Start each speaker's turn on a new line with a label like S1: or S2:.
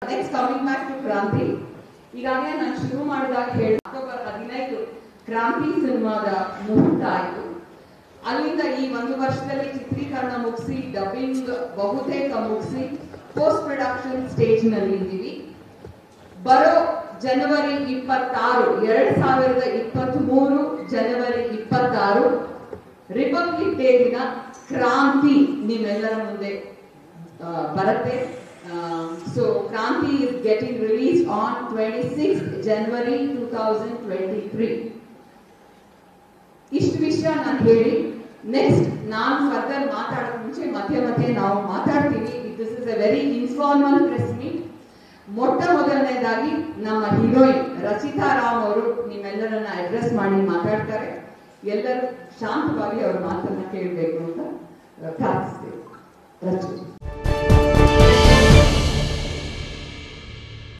S1: Next, coming back to Kranti. ಈಗಾಗಲೇ ನಾನು ಶುರು ಮಾಡಿದಾಗ ಹೇಳಿ ಅಕ್ಟೋಬರ್ 15 ಕ್ರಾಂತಿ ಸಿನಿಮಾದ ಮುಹೂರ್ತ ಆಯಿತು. ಅಲ್ಲಿಂದ ಈ ಒಂದು ವರ್ಷದಲ್ಲಿ ಚಿತ್ರೀಕರಣ ಮುಗಿಸಿ, ಡಬ್ಬಿಂಗ್ ಬಹುತೇಕ ಮುಗಿಸಿ, ಪೋಸ್ಟ್ ಪ್ರೊಡಕ್ಷನ್ ಸ್ಟೇಜ್ ನಲ್ಲಿ ಇದ್ದೀವಿ. ಬರೋ ಜನವರಿ 26, 2023 ಜನವರಿ 26 ರಿಪಬ್ಲಿಕ್ ಡೇ ದಿನ ಕ್ರಾಂತಿ ನಿಮ್ಮೆಲ್ಲರ ಮುಂದೆ ಬರುತ್ತೆ. So Kranti is getting released on 26th January 2023. ಇಷ್ಟು ವಿಷಯ ನಾನು ಹೇಳಿ ನೆಕ್ಸ್ಟ್ ನಾನು ಫರ್ದರ್ ಮಾತಾಡೋಕೆ ಮುಂಚೆ ಮತ್ತೆ ನಾವು ಮಾತಾಡ್ತೀವಿ. This is a very informal press meet. ಮೊದಲನೇದಾಗಿ ನಮ್ಮ ಹೀರೋಯಿನ್ ರಚಿತಾ ರಾಮ್ ಅವರು ನಿಮ್ಮೆಲ್ಲರನ್ನ ಅಡ್ರೆಸ್ ಮಾಡಿ ಮಾತಾಡ್ತಾರೆ. ಎಲ್ಲರೂ ಶಾಂತವಾಗಿ ಅವ್ರ ಮಾತನ್ನ ಕೇಳಬೇಕು ಅಂತ ಪ್ರಾರ್ಥಿಸ್ತೇವೆ. ರಚಿತಾ.